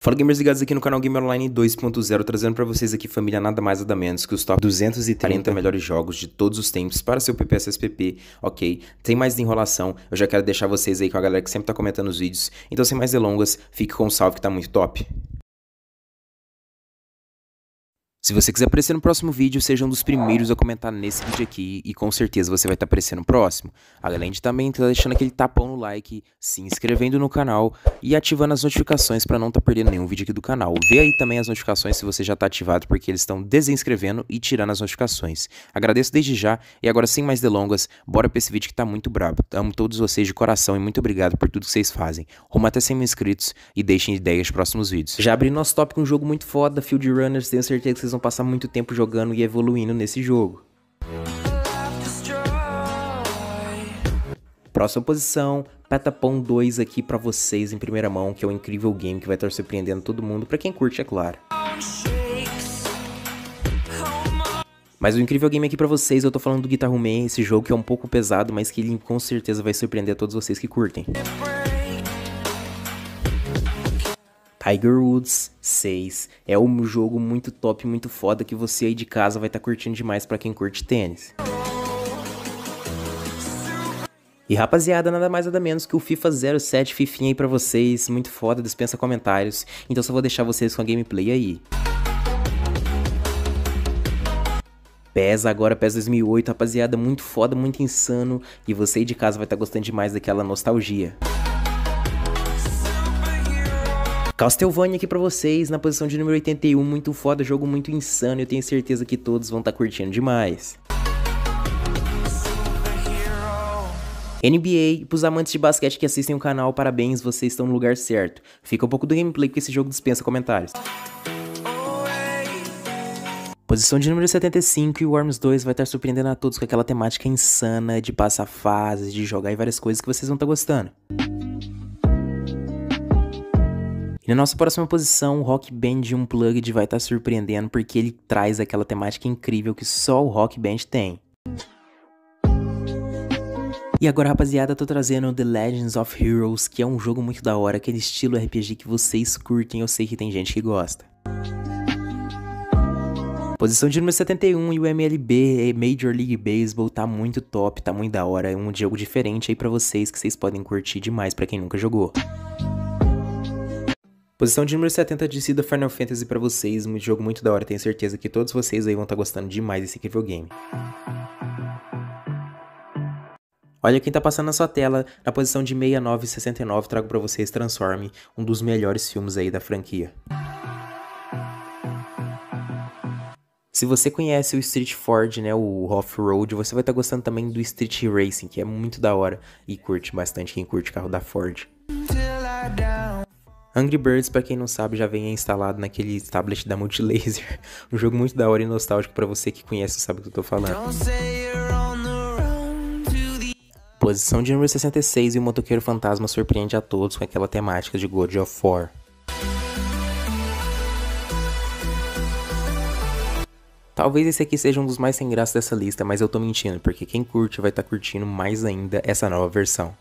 Fala gamers ligados aqui no canal Gamer Online 2.0, trazendo pra vocês aqui, família, nada mais nada menos que os top 230 melhores jogos de todos os tempos para seu PPSSPP, ok? Sem mais enrolação, eu já quero deixar vocês aí com a galera que sempre tá comentando os vídeos, então sem mais delongas, fique com o salve que tá muito top. Se você quiser aparecer no próximo vídeo, seja um dos primeiros a comentar nesse vídeo aqui e com certeza você vai estar aparecendo no próximo. Além de também estar deixando aquele tapão no like, se inscrevendo no canal e ativando as notificações para não estar perdendo nenhum vídeo aqui do canal. Vê aí também as notificações se você já está ativado, porque eles estão desinscrevendo e tirando as notificações. Agradeço desde já e agora sem mais delongas, bora para esse vídeo que tá muito brabo. Amo todos vocês de coração e muito obrigado por tudo que vocês fazem. Rumo até 100 mil inscritos e deixem ideias para próximos vídeos. Já abri nosso top com um jogo muito foda, Field Runners, tenho certeza que vocês vão passar muito tempo jogando e evoluindo nesse jogo. Próxima posição, Patapon 2 aqui pra vocês em primeira mão, que é um incrível game que vai estar surpreendendo todo mundo, pra quem curte, é claro. Mas o incrível game aqui pra vocês, eu tô falando do Guitar Man, esse jogo que é um pouco pesado, mas que ele com certeza vai surpreender a todos vocês que curtem. Tiger Woods 6 é um jogo muito top, muito foda, que você aí de casa vai estar curtindo demais pra quem curte tênis. E rapaziada, nada mais nada menos que o FIFA 07 Fifinha aí pra vocês, muito foda, dispensa comentários, então só vou deixar vocês com a gameplay aí. PES agora, PES 2008, rapaziada, muito foda, muito insano, e você aí de casa vai estar gostando demais daquela nostalgia. Castlevania aqui pra vocês, na posição de número 81, muito foda, jogo muito insano, eu tenho certeza que todos vão estar curtindo demais. NBA, pros amantes de basquete que assistem o canal, parabéns, vocês estão no lugar certo. Fica um pouco do gameplay porque esse jogo dispensa comentários. Posição de número 75 e o Worms 2 vai estar surpreendendo a todos com aquela temática insana de passar fases, de jogar e várias coisas que vocês vão estar gostando. E na nossa próxima posição, o Rock Band Unplugged vai estar surpreendendo porque ele traz aquela temática incrível que só o Rock Band tem. E agora, rapaziada, tô trazendo The Legends of Heroes, que é um jogo muito da hora, aquele estilo RPG que vocês curtem, eu sei que tem gente que gosta. Posição de número 71 e o MLB, Major League Baseball, tá muito top, tá muito da hora, é um jogo diferente aí pra vocês que vocês podem curtir demais pra quem nunca jogou. Posição de número 70 de Cida Final Fantasy pra vocês, um jogo muito da hora, tenho certeza que todos vocês aí vão estar gostando demais desse incrível game. Olha quem tá passando na sua tela, na posição de 69 e 69 trago pra vocês Transform, um dos melhores filmes aí da franquia. Se você conhece o Street Ford, né, o Off-Road, você vai estar gostando também do Street Racing, que é muito da hora e curte bastante quem curte carro da Ford. Angry Birds, pra quem não sabe, já vem instalado naquele tablet da Multilaser. Um jogo muito da hora e nostálgico pra você que conhece e sabe o que eu tô falando. Posição de número 66 e o Motoqueiro Fantasma surpreende a todos com aquela temática de God of War. Talvez esse aqui seja um dos mais sem graça dessa lista, mas eu tô mentindo, porque quem curte vai estar curtindo mais ainda essa nova versão.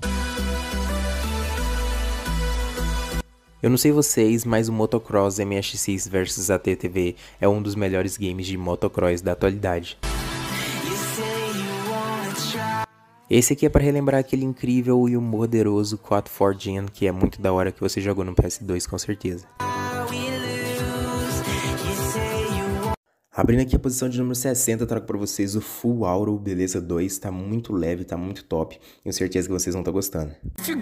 Eu não sei vocês, mas o Motocross MX6 vs ATV é um dos melhores games de motocross da atualidade. Esse aqui é para relembrar aquele incrível e poderoso 4 Gen, que é muito da hora, que você jogou no PS2 com certeza. Abrindo aqui a posição de número 60, eu trago para vocês o Full Auto Beleza 2, tá muito leve, tá muito top, tenho certeza que vocês vão estar gostando.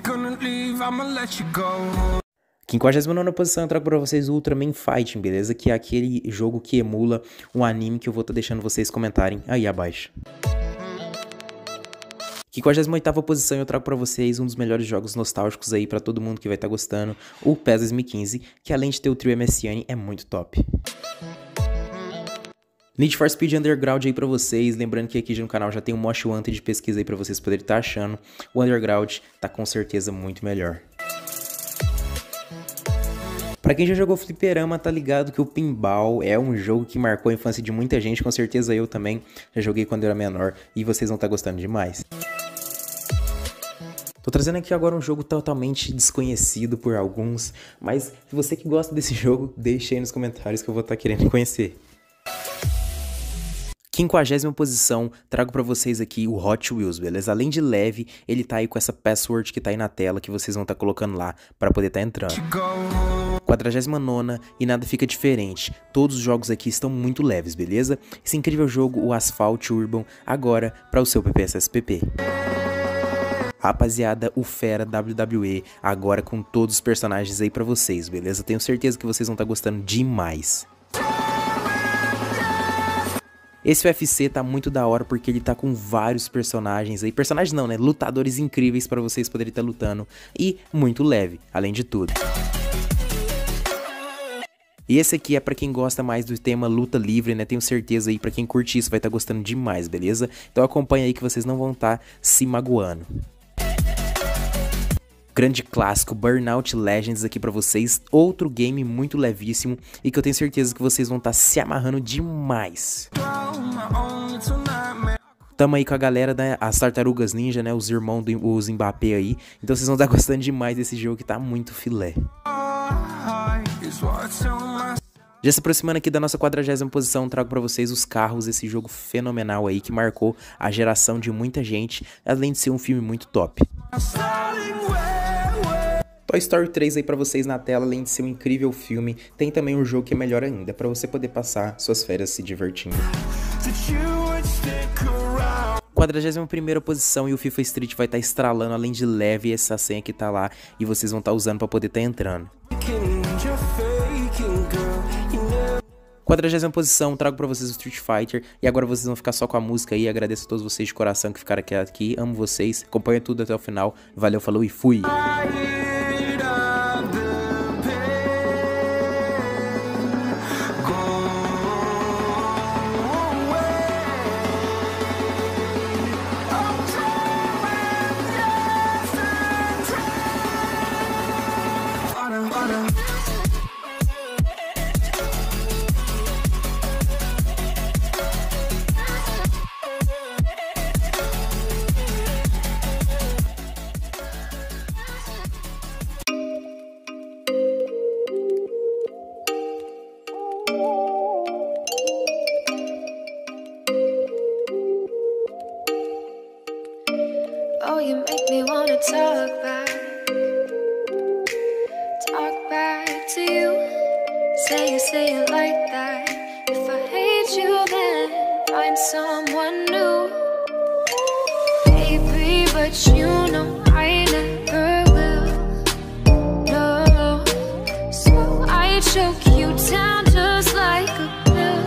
59ª posição eu trago pra vocês o Ultraman Fighting, beleza? Que é aquele jogo que emula um anime que eu vou estar deixando vocês comentarem aí abaixo. 58ª posição eu trago pra vocês um dos melhores jogos nostálgicos aí pra todo mundo que vai estar gostando, o PES 2015, que além de ter o trio MSN é muito top. Need for Speed Underground aí pra vocês, lembrando que aqui no canal já tem um Most Wanted de pesquisa aí pra vocês poderem estar achando, o Underground tá com certeza muito melhor. Pra quem já jogou fliperama, tá ligado que o Pinball é um jogo que marcou a infância de muita gente, com certeza eu também já joguei quando eu era menor e vocês vão estar gostando demais. Tô trazendo aqui agora um jogo totalmente desconhecido por alguns, mas se você que gosta desse jogo, deixa aí nos comentários que eu vou estar querendo conhecer. 50ª posição, trago pra vocês aqui o Hot Wheels, beleza? Além de leve, ele tá aí com essa password que tá aí na tela, que vocês vão estar colocando lá pra poder estar entrando. 49ª, e nada fica diferente, todos os jogos aqui estão muito leves, beleza? Esse incrível jogo, o Asphalt Urban, agora para o seu PPSSPP. Rapaziada, o Fera WWE, agora com todos os personagens aí pra vocês, beleza? Tenho certeza que vocês vão estar gostando demais. Esse UFC tá muito da hora porque ele tá com vários personagens aí, personagens não, né? Lutadores incríveis pra vocês poderem estar lutando e muito leve, além de tudo. E esse aqui é pra quem gosta mais do tema luta livre, né? Tenho certeza aí, pra quem curte isso vai estar gostando demais, beleza? Então acompanha aí que vocês não vão estar se magoando. Grande clássico, Burnout Legends aqui pra vocês, outro game muito levíssimo e que eu tenho certeza que vocês vão estar se amarrando demais. Tamo aí com a galera, né, as Tartarugas Ninja, né, os irmãos os Mbappé aí, então vocês vão estar gostando demais desse jogo que tá muito filé. Já se aproximando aqui da nossa 40ª posição, trago pra vocês os carros, esse jogo fenomenal aí que marcou a geração de muita gente, além de ser um filme muito top. Toy Story 3 aí pra vocês na tela, além de ser um incrível filme, tem também um jogo que é melhor ainda, pra você poder passar suas férias se divertindo. 41ª posição e o FIFA Street vai estar estralando, além de leve, essa senha que tá lá e vocês vão estar usando pra poder estar entrando. 40ª posição, trago pra vocês o Street Fighter e agora vocês vão ficar só com a música aí, agradeço a todos vocês de coração que ficaram aqui, amo vocês, acompanha tudo até o final, valeu, falou e fui! Oh, you make me wanna talk back to you. Say it like that. If I hate you, then find someone new. Baby, but you know I never will. No, so I choke you down just like a pill.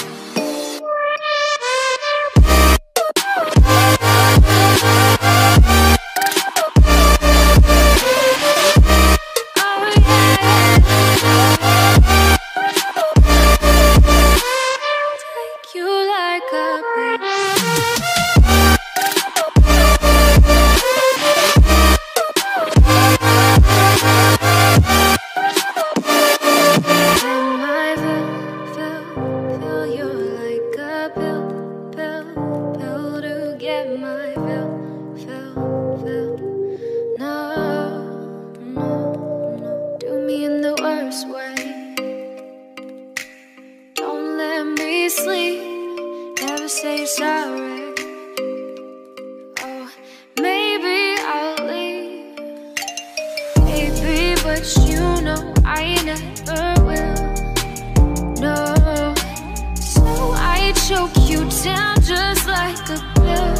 Sleep, never say sorry. Oh, maybe I'll leave, baby, but you know I never will. No, so I choke you down just like a pill.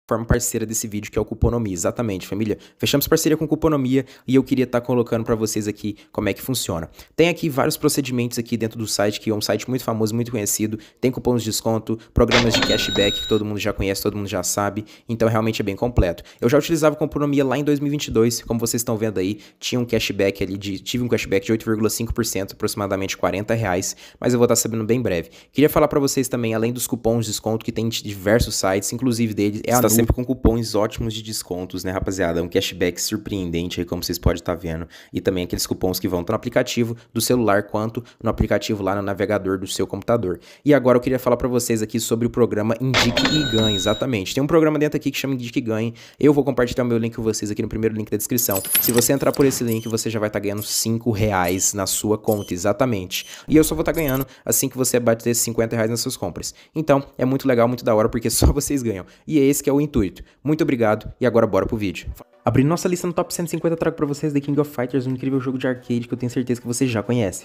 forma parceira desse vídeo, que é o Cuponomia. Exatamente, família. Fechamos parceria com Cuponomia e eu queria estar colocando para vocês aqui como é que funciona. Tem aqui vários procedimentos aqui dentro do site, que é um site muito famoso, muito conhecido. Tem cupons de desconto, programas de cashback que todo mundo já conhece, todo mundo já sabe. Então realmente é bem completo. Eu já utilizava Cuponomia lá em 2022, como vocês estão vendo aí, tive um cashback de 8,5%, aproximadamente R$40, mas eu vou estar sabendo bem breve. Queria falar para vocês também, além dos cupons de desconto que tem de diversos sites, inclusive deles, está sempre com cupons ótimos de descontos, né, rapaziada? Um cashback surpreendente aí, como vocês podem estar vendo, e também aqueles cupons que vão tanto no aplicativo do celular quanto no aplicativo lá no navegador do seu computador. E agora eu queria falar para vocês aqui sobre o programa Indique e Ganhe, exatamente. Tem um programa dentro aqui que chama Indique e Ganhe. Eu vou compartilhar o meu link com vocês aqui no primeiro link da descrição. Se você entrar por esse link, você já vai estar ganhando R$5 na sua conta, exatamente. E eu só vou estar ganhando assim que você bater R$50 nas suas compras. Então, é muito legal, muito da hora, porque só vocês ganham. E é esse que é o intuito. Muito obrigado e agora bora pro vídeo. Abrindo nossa lista no top 150, eu trago pra vocês The King of Fighters, um incrível jogo de arcade que eu tenho certeza que você já conhece.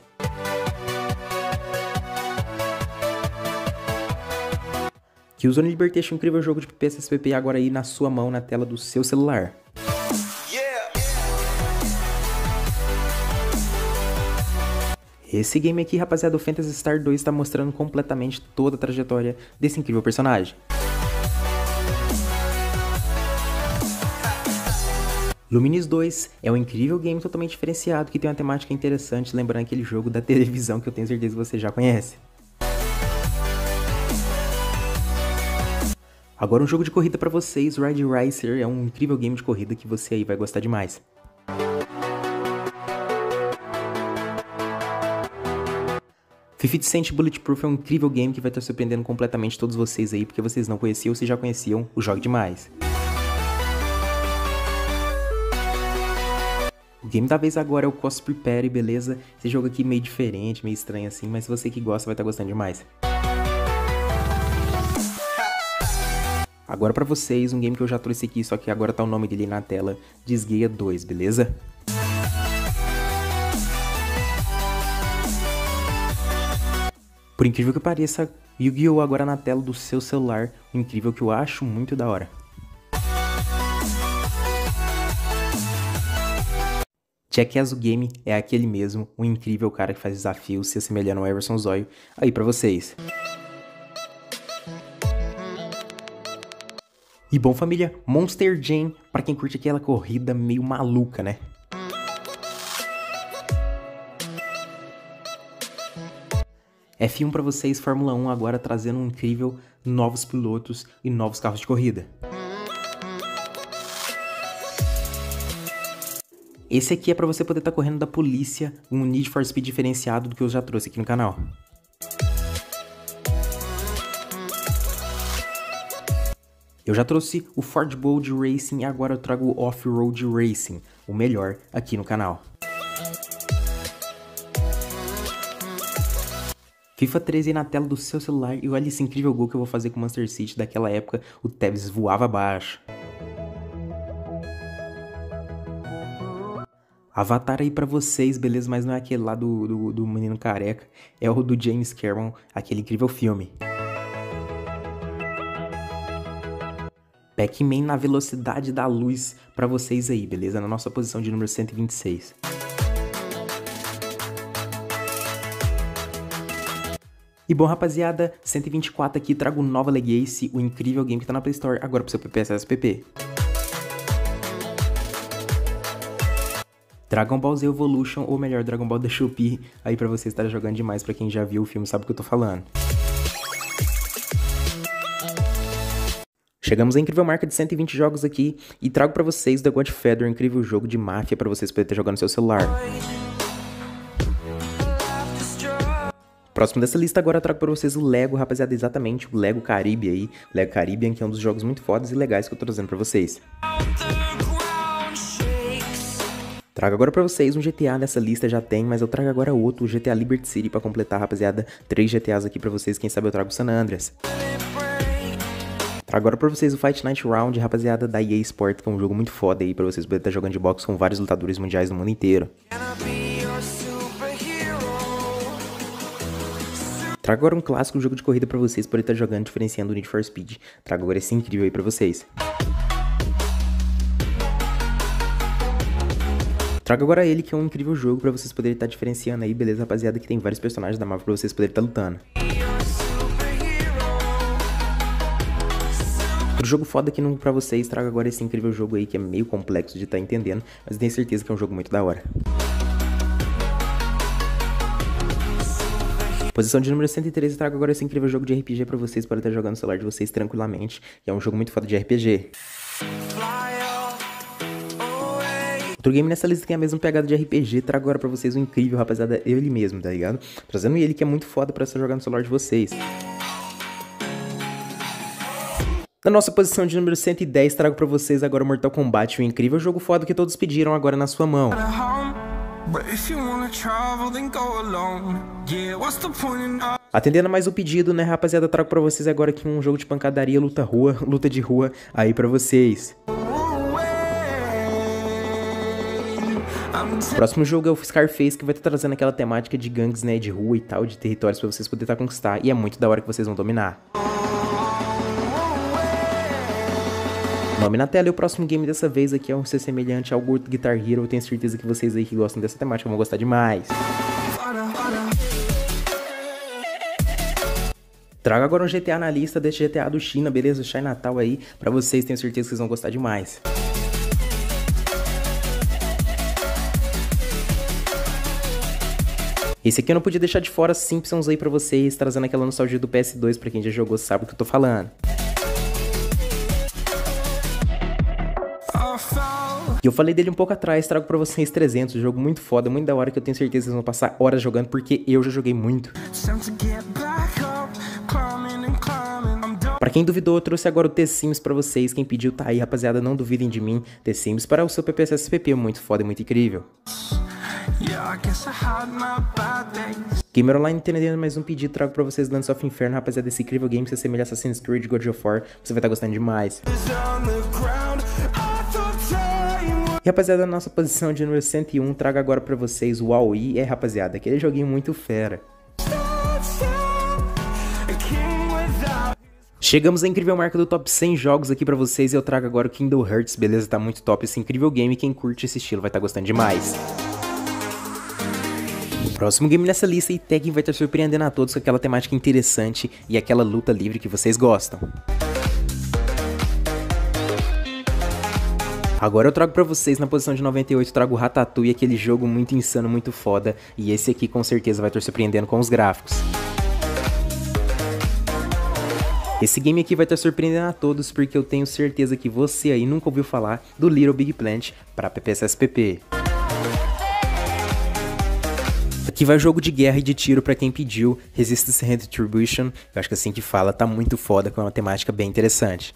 Killzone Libertation, um incrível jogo de PSSPP agora aí na sua mão, na tela do seu celular. Esse game aqui, rapaziada, o Phantasy Star 2 está mostrando completamente toda a trajetória desse incrível personagem. Lumines 2 é um incrível game totalmente diferenciado que tem uma temática interessante, lembrando aquele jogo da televisão que eu tenho certeza que você já conhece. Agora um jogo de corrida para vocês, Ridge Racer, é um incrível game de corrida que você aí vai gostar demais. Fifty Cent Bulletproof é um incrível game que vai estar surpreendendo completamente todos vocês aí, porque vocês não conheciam ou se já conheciam o Jogue Demais. O game da vez agora é o Cost Prepare, beleza? Esse jogo aqui meio diferente, meio estranho assim, mas se você que gosta vai estar gostando demais. Agora pra vocês, um game que eu já trouxe aqui, só que agora tá o nome dele na tela, Disgaea 2, beleza? Por incrível que pareça, Yu-Gi-Oh! Agora na tela do seu celular, um incrível que eu acho muito da hora. Jackass o game é aquele mesmo, um incrível cara que faz desafios se assemelhando ao Everson Zóio, aí pra vocês. E bom, família, Monster Jam, pra quem curte aquela corrida meio maluca, né? F1 pra vocês, Fórmula 1 agora trazendo um incrível novos pilotos e novos carros de corrida. Esse aqui é pra você poder estar correndo da polícia, um Need for Speed diferenciado do que eu já trouxe aqui no canal. Eu já trouxe o Ford Bold Racing e agora eu trago o Off-Road Racing, o melhor aqui no canal. FIFA 13 na tela do seu celular e olha esse incrível gol que eu vou fazer com o Manchester City daquela época, o Tevez voava abaixo. Avatar aí pra vocês, beleza? Mas não é aquele lá do menino careca, é o do James Cameron, aquele incrível filme. Pac-Man na velocidade da luz pra vocês aí, beleza? Na nossa posição de número 126. E bom, rapaziada, 124 aqui, trago Nova Legacy, o incrível game que tá na Play Store, agora pro seu PPSSPP. Dragon Ball Z Evolution, ou melhor, Dragon Ball da Shopee, aí pra vocês estarem jogando demais, pra quem já viu o filme sabe o que eu tô falando. Chegamos à incrível marca de 120 jogos aqui, e trago pra vocês The Godfather, um incrível jogo de máfia pra vocês poderem estar jogando no seu celular. Próximo dessa lista agora eu trago pra vocês o Lego, rapaziada, exatamente, o Lego Caribe aí, o Lego Caribbean, que é um dos jogos muito fodas e legais que eu tô trazendo pra vocês. Trago agora pra vocês um GTA nessa lista, já tem, mas eu trago agora outro, o GTA Liberty City, pra completar, rapaziada, 3 GTAs aqui pra vocês, quem sabe eu trago o San Andreas. Trago agora pra vocês o Fight Night Round, rapaziada, da EA Sport, que é um jogo muito foda aí, pra vocês poderem estar jogando de boxe com vários lutadores mundiais do mundo inteiro. Trago agora um clássico jogo de corrida pra vocês poderem estar jogando, diferenciando o Need for Speed. Trago agora esse incrível aí pra vocês. Trago agora ele, que é um incrível jogo pra vocês poderem estar diferenciando aí, beleza, rapaziada, que tem vários personagens da Marvel pra vocês poderem estar lutando. Outro jogo foda aqui pra vocês, trago agora esse incrível jogo aí, que é meio complexo de estar entendendo, mas tenho certeza que é um jogo muito da hora. Posição de número 113, eu trago agora esse incrível jogo de RPG pra vocês, para estar jogando no celular de vocês tranquilamente, que é um jogo muito foda de RPG. Outro game nessa lista que tem a mesma pegada de RPG, trago agora pra vocês um incrível, rapaziada, ele mesmo, tá ligado? Trazendo ele, que é muito foda pra estar jogando no celular de vocês. Na nossa posição de número 110, trago pra vocês agora o Mortal Kombat, um incrível jogo foda que todos pediram agora na sua mão. Atendendo a mais um pedido, né, rapaziada, trago pra vocês agora aqui um jogo de pancadaria, luta de rua aí pra vocês. O próximo jogo é o Scarface, que vai estar trazendo aquela temática de gangues, né, de rua e tal, de territórios pra vocês poderem estar conquistar, e é muito da hora que vocês vão dominar. Nome na tela, e o próximo game dessa vez aqui é um ser semelhante ao Guitar Hero. Eu tenho certeza que vocês aí que gostam dessa temática vão gostar demais. Trago agora um GTA na lista desse GTA do China, beleza? O Chinatown aí, pra vocês, tenho certeza que vocês vão gostar demais. Esse aqui eu não podia deixar de fora, Simpsons aí pra vocês, trazendo aquela nostalgia do PS2, pra quem já jogou sabe o que eu tô falando. E eu falei dele um pouco atrás, trago pra vocês 300, um jogo muito foda, muito da hora, que eu tenho certeza que vocês vão passar horas jogando, porque eu já joguei muito. Pra quem duvidou, eu trouxe agora o The-Sims pra vocês, quem pediu tá aí, rapaziada, não duvidem de mim, The-Sims para o seu PPSSPP, muito foda e muito incrível. Gamer Online entendendo mais um pedido, trago pra vocês Lands of Inferno, rapaziada, esse incrível game, se assemelha a Assassin's Creed, God of War, você vai estar gostando demais. E rapaziada, na nossa posição de número 101, trago agora pra vocês o AOE, rapaziada, aquele joguinho muito fera. Chegamos à incrível marca do top 100 jogos aqui pra vocês e eu trago agora o Kingdom Hearts, beleza? Tá muito top esse incrível game, quem curte esse estilo vai estar gostando demais. O próximo game nessa lista e Tekken vai estar surpreendendo a todos com aquela temática interessante e aquela luta livre que vocês gostam. Agora eu trago pra vocês, na posição de 98, trago o Ratatouille, aquele jogo muito insano, muito foda, e esse aqui com certeza vai estar surpreendendo com os gráficos. Esse game aqui vai estar surpreendendo a todos, porque eu tenho certeza que você aí nunca ouviu falar do Little Big Planet para PPSSPP. Aqui vai jogo de guerra e de tiro pra quem pediu, Resistance Retribution, eu acho que é assim que fala, tá muito foda, com uma temática bem interessante.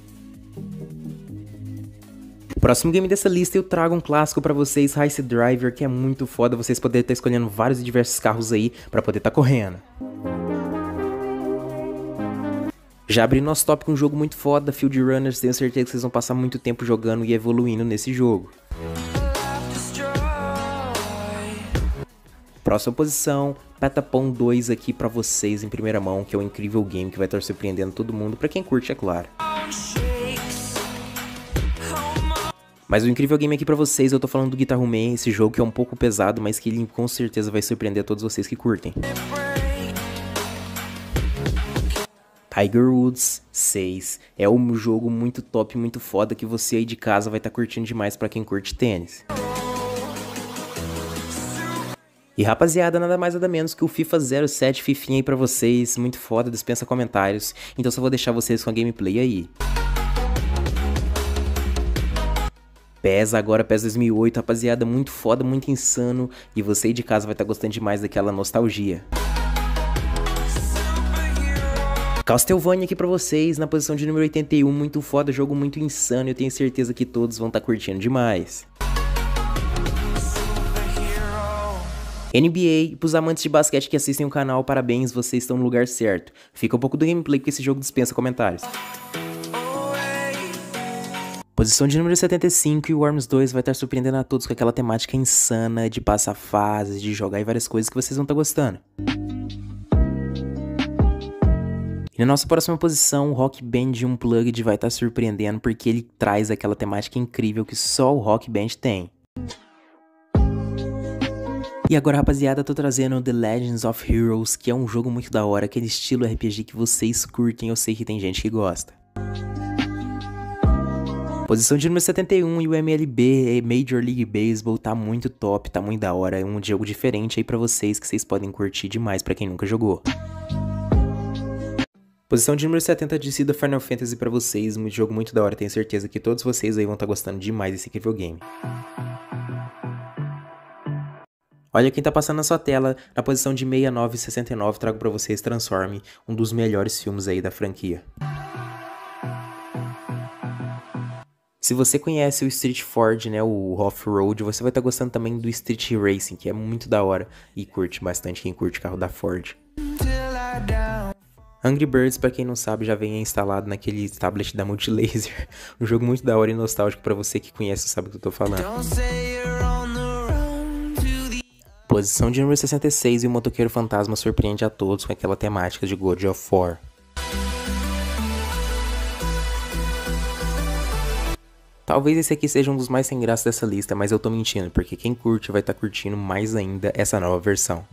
O próximo game dessa lista eu trago um clássico pra vocês, Race Driver, que é muito foda, vocês poderem estar escolhendo vários e diversos carros aí pra poder estar correndo. Já abri nosso top com um jogo muito foda, Field Runners, tenho certeza que vocês vão passar muito tempo jogando e evoluindo nesse jogo. Próxima posição, Patapon 2 aqui pra vocês em primeira mão, que é um incrível game que vai estar surpreendendo todo mundo, pra quem curte, é claro. Mas o incrível game aqui pra vocês, eu tô falando do Guitar Hero Man, esse jogo que é um pouco pesado, mas que ele com certeza vai surpreender a todos vocês que curtem. Tiger Woods 6 é um jogo muito top, muito foda, que você aí de casa vai estar curtindo demais pra quem curte tênis. E rapaziada, nada mais nada menos que o FIFA 07 Fifinha aí pra vocês, muito foda, dispensa comentários, então só vou deixar vocês com a gameplay aí. PES agora, PES 2008, rapaziada, muito foda, muito insano, e você aí de casa vai estar gostando demais daquela nostalgia. Castlevania aqui pra vocês, na posição de número 81, muito foda, jogo muito insano, eu tenho certeza que todos vão estar curtindo demais. NBA, pros amantes de basquete que assistem o canal, parabéns, vocês estão no lugar certo. Fica um pouco do gameplay porque esse jogo dispensa comentários. Posição de número 75 e o Worms 2 vai estar surpreendendo a todos com aquela temática insana de passar fases, de jogar e várias coisas que vocês vão estar gostando. E na nossa próxima posição, o Rock Band Unplugged vai estar surpreendendo porque ele traz aquela temática incrível que só o Rock Band tem. E agora, rapaziada, tô trazendo The Legends of Heroes, que é um jogo muito da hora, aquele estilo RPG que vocês curtem, eu sei que tem gente que gosta. Posição de número 71 e o MLB, Major League Baseball, tá muito top, tá muito da hora, é um jogo diferente aí pra vocês, que vocês podem curtir demais pra quem nunca jogou. Posição de número 70 de Sea Final Fantasy pra vocês, um jogo muito da hora, tenho certeza que todos vocês aí vão estar gostando demais desse incrível game. Olha quem tá passando na sua tela, na posição de 69 e 69, trago pra vocês Transform, um dos melhores filmes aí da franquia. Se você conhece o Street Ford, né, o Off-Road, você vai estar gostando também do Street Racing, que é muito da hora e curte bastante quem curte carro da Ford. Angry Birds, pra quem não sabe, já vem instalado naquele tablet da Multilaser, um jogo muito da hora e nostálgico pra você que conhece e sabe o que eu tô falando. Posição de número 66 e o Motoqueiro Fantasma surpreende a todos com aquela temática de God of War. Talvez esse aqui seja um dos mais sem graça dessa lista, mas eu tô mentindo, porque quem curte vai estar curtindo mais ainda essa nova versão.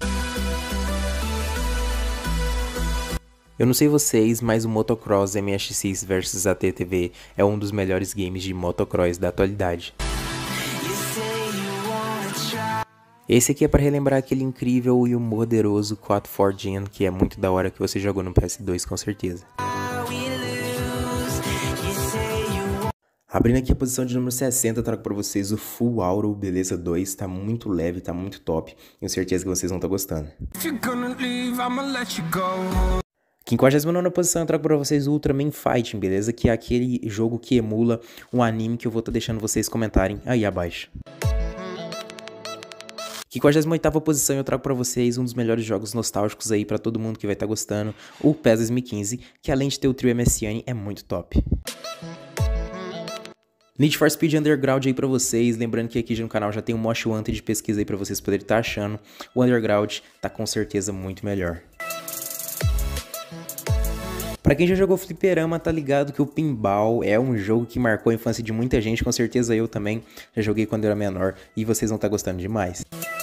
Eu não sei vocês, mas o Motocross MSX vs ATV é um dos melhores games de motocross da atualidade. Esse aqui é para relembrar aquele incrível e poderoso Quad for Gen, que é muito da hora, que você jogou no PS2 com certeza. Abrindo aqui a posição de número 60, eu trago pra vocês o Full Auto Beleza 2, tá muito leve, tá muito top, tenho certeza que vocês vão estar gostando. 59ª posição eu trago pra vocês o Ultraman Fighting, beleza? Que é aquele jogo que emula um anime que eu vou estar deixando vocês comentarem aí abaixo. 58ª posição eu trago pra vocês um dos melhores jogos nostálgicos aí pra todo mundo que vai estar gostando, o PES 2015, que além de ter o trio MSN é muito top. Need for Speed Underground aí pra vocês, lembrando que aqui no canal já tem um Most Wanted de pesquisa aí pra vocês poderem estar achando. O Underground tá com certeza muito melhor. Pra quem já jogou fliperama, tá ligado que o Pinball é um jogo que marcou a infância de muita gente, com certeza eu também já joguei quando eu era menor e vocês vão estar gostando demais.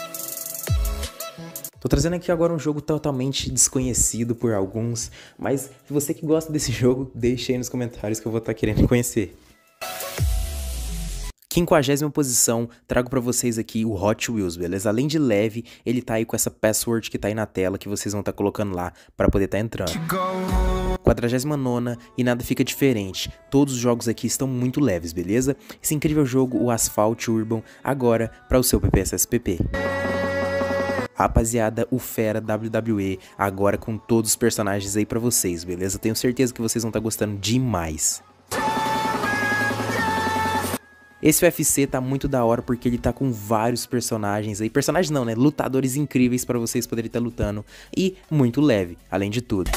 Tô trazendo aqui agora um jogo totalmente desconhecido por alguns, mas se você que gosta desse jogo, deixa aí nos comentários que eu vou estar querendo conhecer. 50ª posição, trago pra vocês aqui o Hot Wheels, beleza? Além de leve, ele tá aí com essa password que tá aí na tela, que vocês vão estar colocando lá pra poder estar entrando. 49ª, e nada fica diferente. Todos os jogos aqui estão muito leves, beleza? Esse incrível jogo, o Asphalt Urban, agora para o seu PPSSPP. Rapaziada, o Fera WWE, agora com todos os personagens aí pra vocês, beleza? Tenho certeza que vocês vão estar gostando demais. Esse UFC tá muito da hora porque ele tá com vários personagens aí, personagens não, né, lutadores incríveis pra vocês poderem estar lutando e muito leve, além de tudo.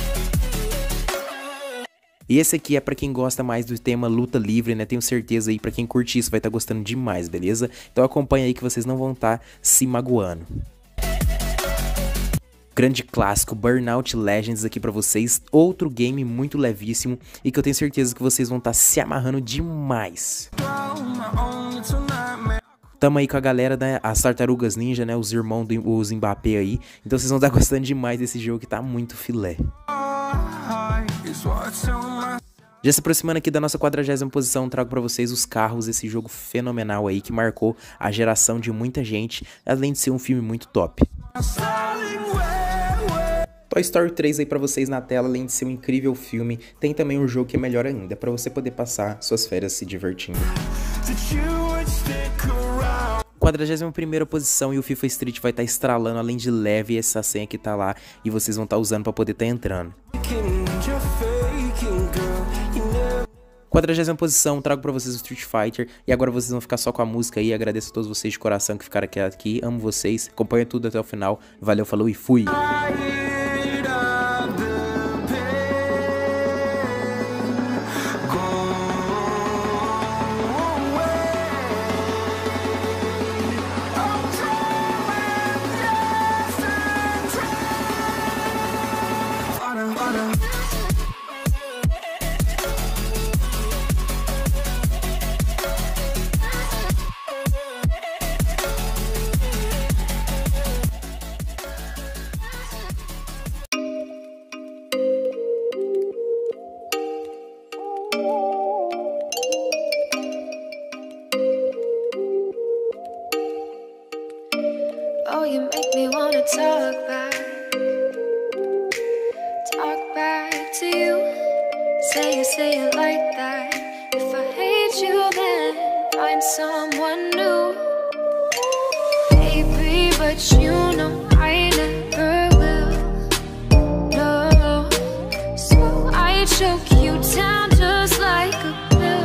E esse aqui é pra quem gosta mais do tema luta livre, né, tenho certeza aí, pra quem curte isso vai estar gostando demais, beleza? Então acompanha aí que vocês não vão estar se magoando. Grande clássico, Burnout Legends aqui pra vocês, outro game muito levíssimo e que eu tenho certeza que vocês vão estar se amarrando demais. Tamo aí com a galera, né, as Tartarugas Ninja, né, os irmãos dos Mbappé aí, então vocês vão estar gostando demais desse jogo que tá muito filé. Já se aproximando aqui da nossa 40ª posição, trago pra vocês os carros, esse jogo fenomenal aí que marcou a geração de muita gente, além de ser um filme muito top. Toy Story 3 aí pra vocês na tela, além de ser um incrível filme, tem também um jogo que é melhor ainda, pra você poder passar suas férias se divertindo. 41ª posição e o FIFA Street vai estar estralando, além de leve, essa senha que tá lá e vocês vão estar usando pra poder estar entrando. 40ª posição, trago pra vocês o Street Fighter e agora vocês vão ficar só com a música aí, agradeço a todos vocês de coração que ficaram aqui, amo vocês, acompanha tudo até o final, valeu, falou e fui! you make me wanna talk back to you. Say it like that. If I hate you, then find someone new. Baby, but you know I never will. No, so I choke you down just like a pill.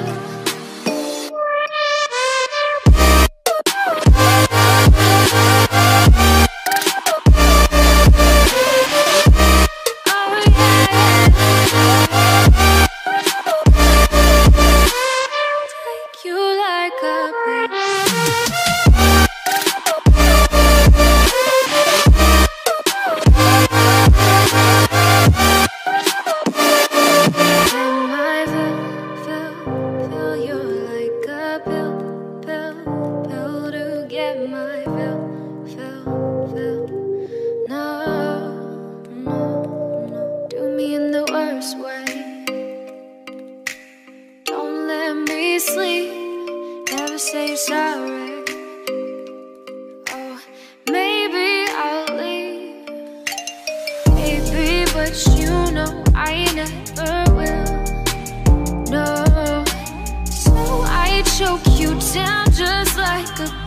Sleep, never say sorry. Oh, maybe I'll leave, baby, but you know I never will. No, so I choke you down just like a